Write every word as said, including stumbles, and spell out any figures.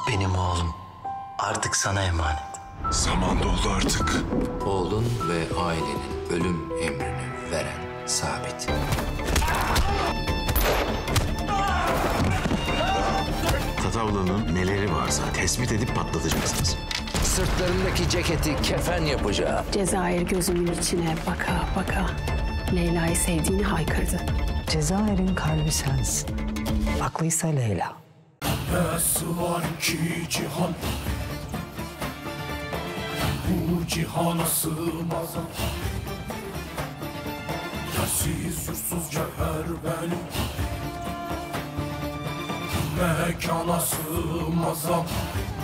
Benim oğlum artık sana emanet. Zaman doldu artık. Oğlun ve ailenin ölüm emrini veren Sabit. Tatavla'nın neleri varsa tespit edip patlatacaksınız. Sırtlarındaki ceketi kefen yapacağım. Cezayir gözümün içine baka baka Leyla'yı sevdiğini haykırdı. Cezayir'in kalbi sensin. Aklıysa Leyla. Nasıl var ki cihan, bu cihana sığmaz. Yersiz yursuz cevher benim, mekana sığmaz.